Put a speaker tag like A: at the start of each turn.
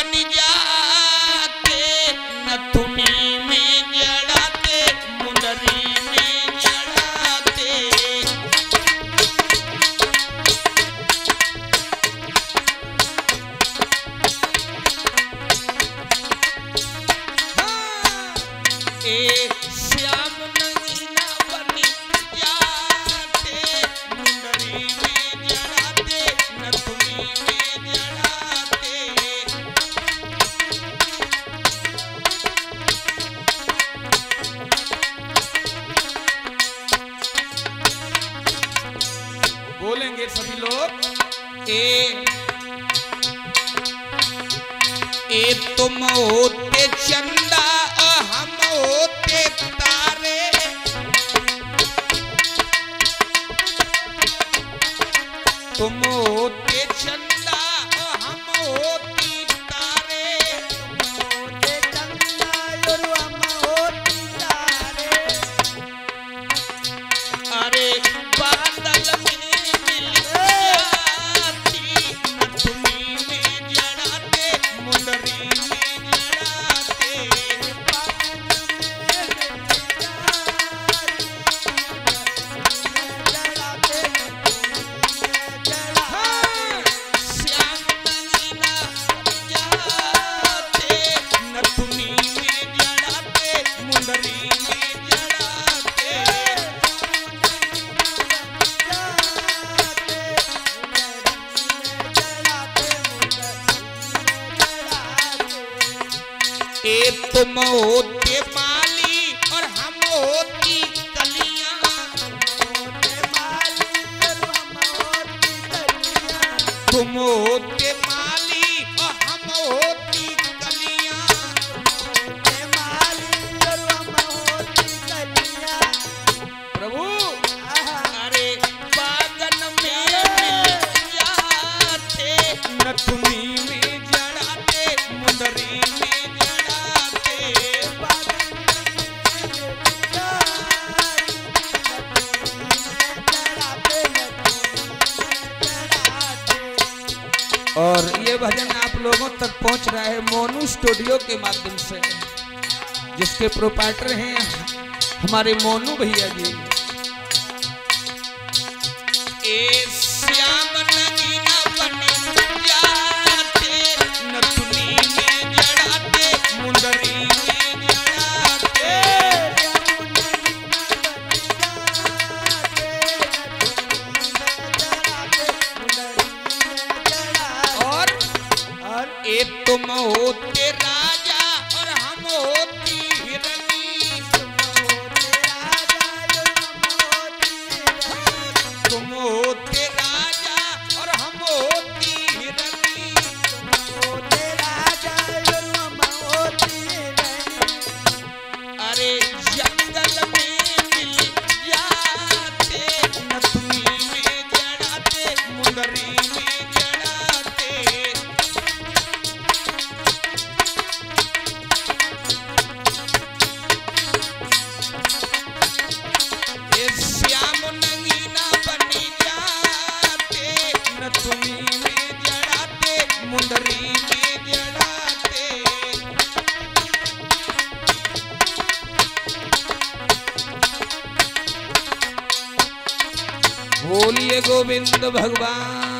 A: बन जाते, नथुनी में जड़ाते, मुंदरी में जड़ाते। ए श्याम नगीना बन जाते, मुंदरी में जड़ाते, नथुनी में जड़ाते। बोलेंगे सभी लोग। ए तुम होते चंदा हम होते तारे, तुम होते चंदा हम होती तारे,
B: होते चंदा और हम होती तारे।
A: अरे बादल में मिल जाती, नथुनी में जड़ाते, मुंदरी में जड़ाते। हाँ, श्याम नगीना बन जाते, नथुनी में जड़ाते, मुंदरी में जड़ाते। ए तुम होते माली और हम होती कलियां, तुम होते माली और हम होती कलियां। प्रभु अरे बागन में मिल जाते, नथुनी में जड़ाते, मुंदरी में जड़ाते। और ये भजन आप लोगों तक पहुंच रहा है मोनू स्टूडियो के माध्यम से, जिसके प्रोप्राइटर हैं हमारे मोनू भैया जी। ए श्याम नगीना बन जाते, नथुनी में जड़ाते, मुंदरी में जड़ाते। और ए तुम होते राजा और हम होती हिरनी, तुम होते राजा और हम होती हिरनी। अरे जंगल में मिल जाते, नथुनी में जड़ाते, मुंदरी में जड़ाते। ए श्याम नगीना बन जाते, नथुनी में जड़ाते, मुंदरी में जड़ाते। बोलिए गोविंद भगवान